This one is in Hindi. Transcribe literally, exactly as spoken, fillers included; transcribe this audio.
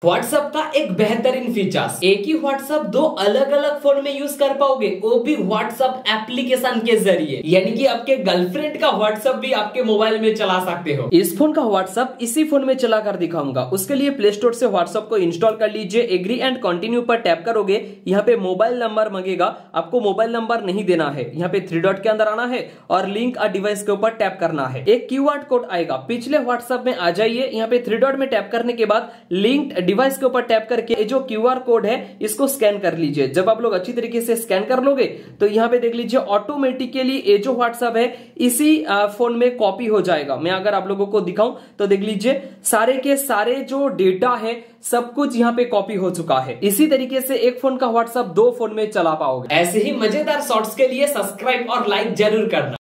व्हाट्सएप का एक बेहतरीन फीचर्स, एक ही व्हाट्सएप दो अलग अलग फोन में यूज कर पाओगे, वो भी व्हाट्सएप एप्लीकेशन के जरिए। यानी कि आपके गर्लफ्रेंड का व्हाट्सएप भी आपके मोबाइल में चला सकते हो। इस फोन का व्हाट्सएप इसी फोन में चला कर दिखाऊंगा। उसके लिए प्ले स्टोर से व्हाट्सएप को इंस्टॉल कर लीजिए। एग्री एंड कंटिन्यू पर टैप करोगे, यहाँ पे मोबाइल नंबर मांगेगा, आपको मोबाइल नंबर नहीं देना है। यहाँ पे थ्री डॉट के अंदर आना है और लिंक अ डिवाइस के ऊपर टैप करना है। एक क्यूआर कोड आएगा, पिछले व्हाट्सएप में आ जाइए। यहाँ पे थ्री डॉट में टैप करने के बाद लिंक्ड डिवाइस के ऊपर टैप करके जो क्यूआर कोड है इसको स्कैन कर लीजिए। जब आप लोग अच्छी तरीके से स्कैन कर लोगे तो यहाँ पे देख लीजिए ऑटोमेटिकली ये जो व्हाट्सएप है इसी फोन में कॉपी हो जाएगा। मैं अगर आप लोगों को दिखाऊं तो देख लीजिए सारे के सारे जो डेटा है सब कुछ यहाँ पे कॉपी हो चुका है। इसी तरीके से एक फोन का व्हाट्सएप दो फोन में चला पाओगे। ऐसे ही मजेदार शॉर्ट्स के लिए सब्सक्राइब और लाइक जरूर करना।